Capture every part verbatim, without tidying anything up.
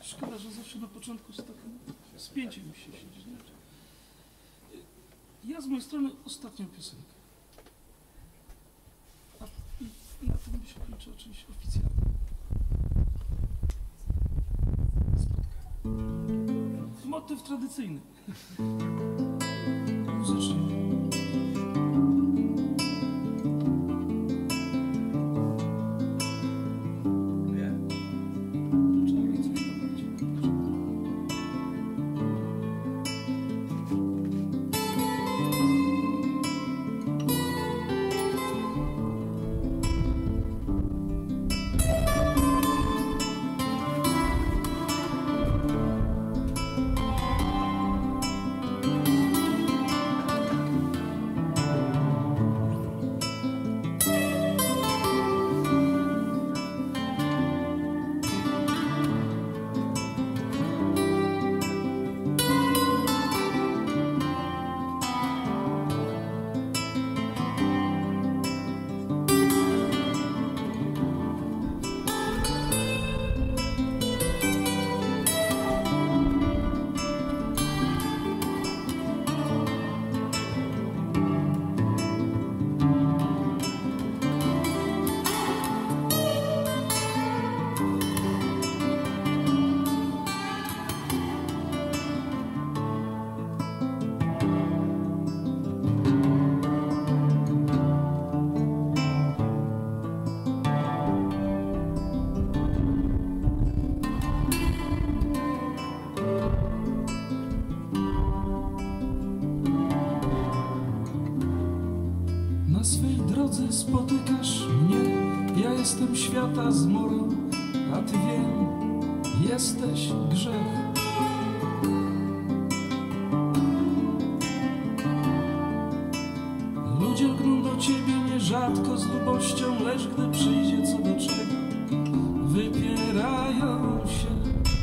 Szkoda, że zawsze na początku z takim spięciem się siedzi. Ja z mojej strony ostatnią piosenkę. A i na tym się kończy oczywiście oficjalnie spotkanie. Motyw tradycyjny. Muzycznie. Na swej drodze spotykasz mnie, ja jestem świata zmorą, a ty wiem, jesteś grzech. Ludzie lgną do ciebie nierzadko z lubością, lecz gdy przyjdzie co do czego, wypierają się.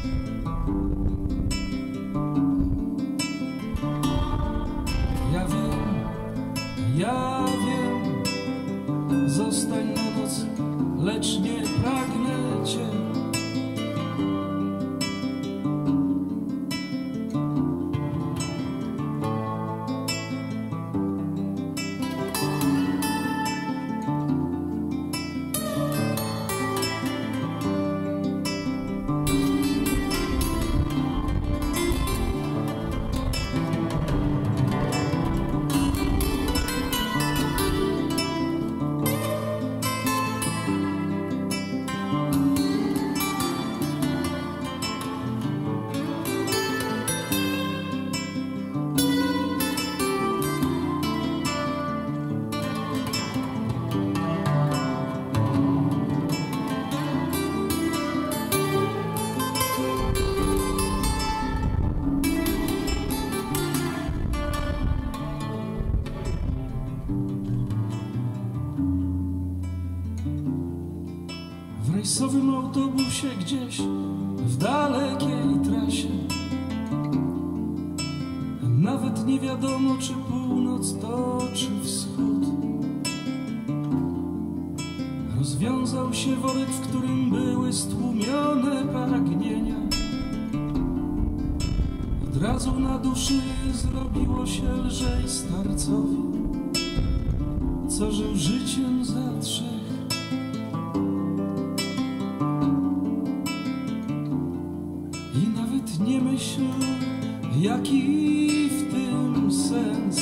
Ja wiem, ja wiem, zostań na noc, lecz nie pragnę cię. W rejsowym autobusie gdzieś w dalekiej trasie, nawet nie wiadomo, czy północ to, czy wschód. Rozwiązał się worek, w którym były stłumione pragnienia. Od razu na duszy zrobiło się lżej starcowi, co żył życiem za trzech. I nawet nie myśl, jaki w tym sens.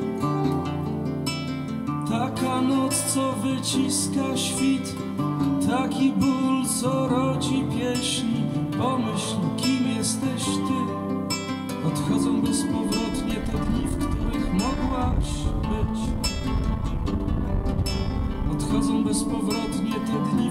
Taka noc, co wyciska świt, taki ból, co rodzi pieśń. Pomyśl, kim jesteś ty. Odchodzą bezpowrotnie te dni, w których mogłaś być. Odchodzą bezpowrotnie te dni,